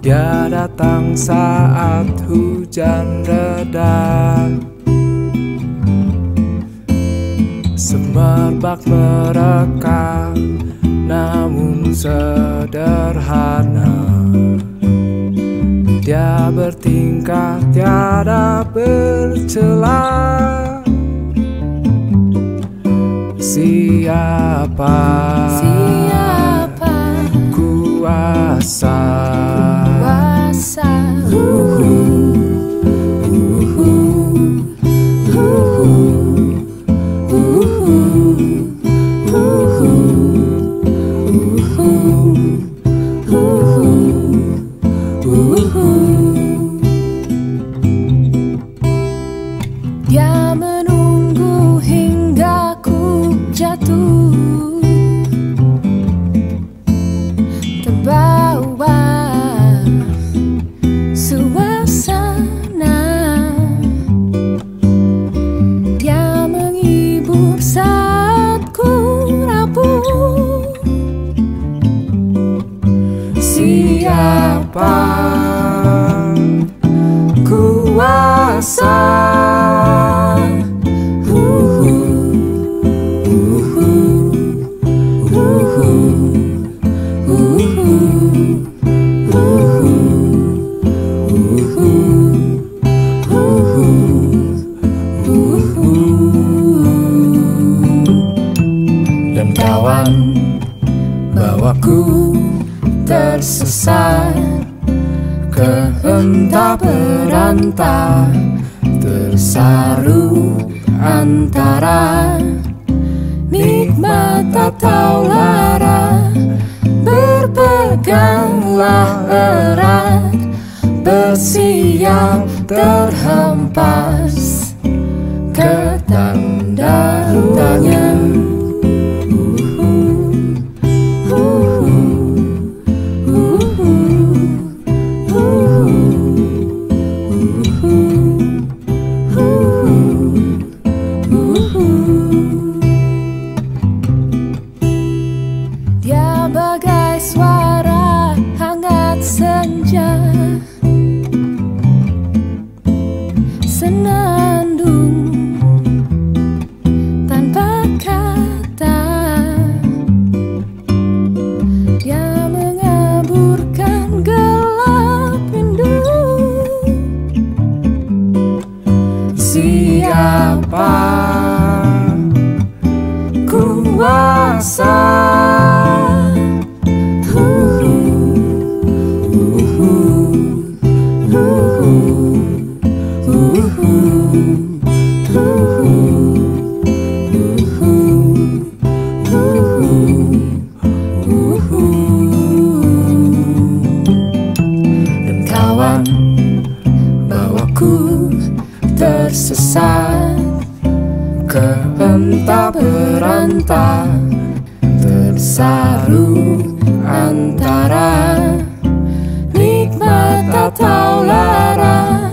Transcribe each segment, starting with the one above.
Dia datang saat hujan reda, semerbak mereka namun sederhana. Dia bertingkah tiada bercela. Siapa kuasa, Dia menunggu hingga ku jatuh, terbawa suasana. Dia menghibur saat ku rapuh. siapa kuasa, dan kawan bawaku tersesat ke entah berantah, tersaru antara nikmat atau lara. Berpeganglah erat, bersiap terhempas ke tanda-tandanya. Dia bagai suara hangat senja, senandung tanpa kata. Dia mengaburkan gelap rindu. Siapa kuasa, dan kawan bawaku tersesat ke entah berantah, tersaru antara nikmat atau lara.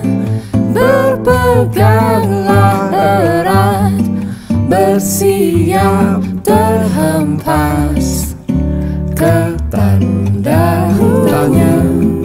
Berpeganglah erat, bersiap terhempas ke tanda-tandanya.